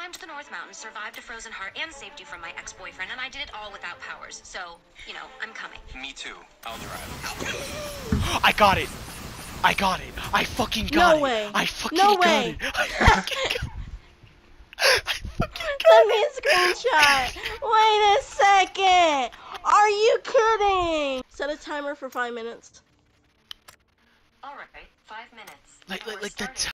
climbed the North Mountain, survived a frozen heart, and saved you from my ex-boyfriend, and I did it all without powers. So, you know, I'm coming. Me too. I'll drive. I got it. I got it. I fucking got it. No way. I fucking No got way. it. I fucking got it. I fucking got Send me a screenshot. Wait a second. Are you kidding? Set a timer for 5 minutes. All right, 5 minutes. Like the